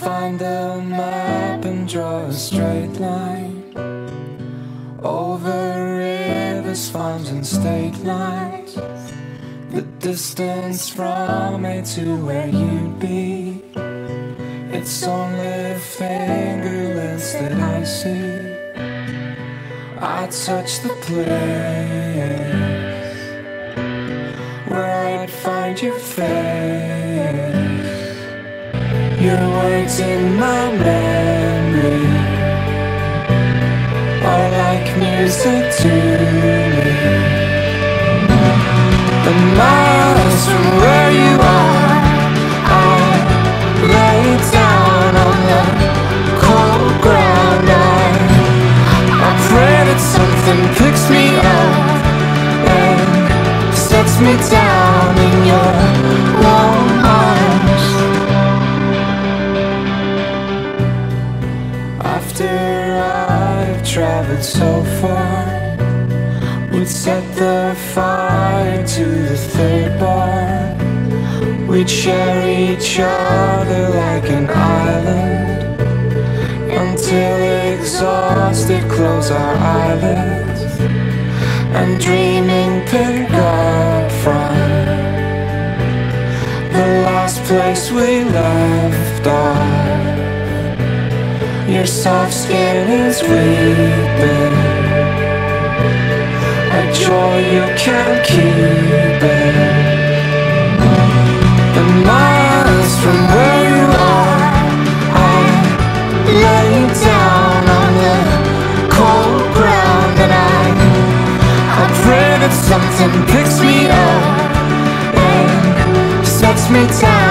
find the map and draw a straight line over rivers, farms and state lines. The distance from me to where you'd be, it's only fingerless that I see. I touch the place where I'd find your face. Your words in my memory are like music to me. The miles from where you are, I lay down on the cold ground. I pray that something picks me up and sets me down in your warm arms. After I've traveled so far, we'd set the fire to the third bar. We'd share each other like an island until exhausted close our eyelids and dreaming pick up from the last place we left off. Your soft skin is weeping, a joy you can't keep it. The miles from where you are, I lay down on the cold ground, and I pray that something picks me up and sets me down